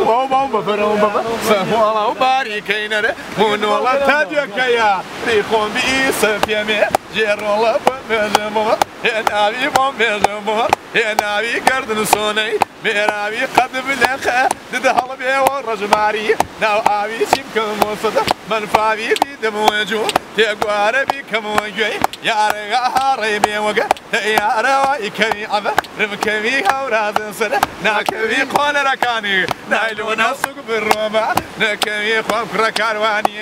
وبوم بفرم والله وباركين من والله تاجك يا ريخون بيس فيمي جير والله بمجمو نبي بمجمو نبي كردن صوني مرابي قد بلخ دهل بي ورجماري ناو ابي شيكم مصد من فابي بيدم وجو تقوار بكم وجوي يا رغاري بي وغ يا رواي كمي عب رمكمي هوراز سر ناكمي قول ركاني نايلو نسوق بالربع نكمي خوف ركارواني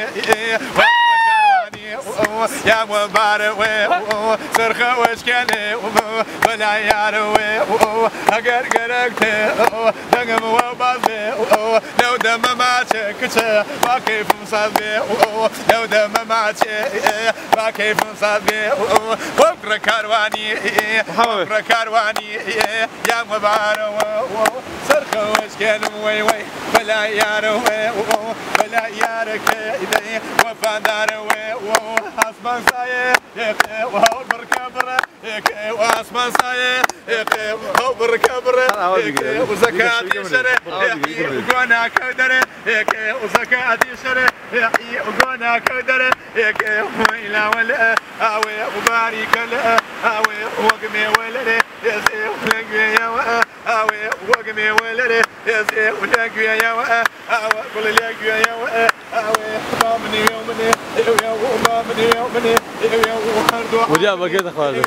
يا مبارك سرخة وشكالي ولا ياروي أقر قرقتي دقم وبازي لو دم ماتك ما كيف مصابي لو دم ماتك ما كيف مصابي وفر كارواني وفر كارواني يا مبارك سرخة وشكالي وي وي ولا ياروي ولا يارك وفادار واسمان سايه وهو بركبره واسمان سايه وهو بركبره وزكاة شره وقنا كدره وزكاة شره وقنا كدره وإلى ولا أوي وبارك له أوي وقمي ولده يسير ولقي يا أوي وقمي ولده يسير ولقي يا أوي كل لقي يا أوي بامني يومني بامني يومني وجاء بقيت أخواني